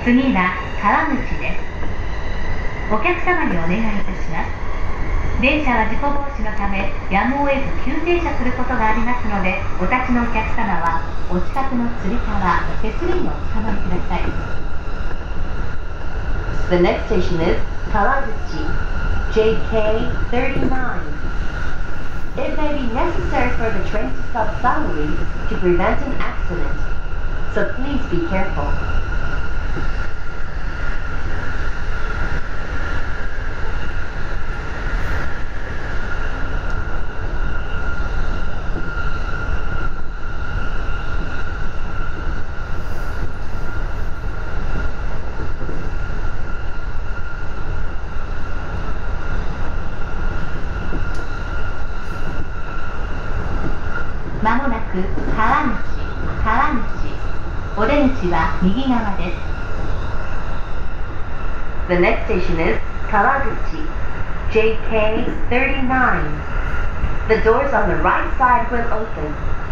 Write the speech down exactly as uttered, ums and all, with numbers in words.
次は川口です。お客様にお願いいたします。電車は事故防止のためやむを得ず急停車することがありますので、お立ちのお客様はお近くのつり革、手すりにおつかまりください。 The next station is Kawaguchi, J K thirty-nine. It may be necessary for the train to stop suddenly to prevent an accident, so please be careful. まもなく川口、川口。お出口は右側です。 The next station is Kawaguchi, J K thirty-nine. The doors on the right side will open.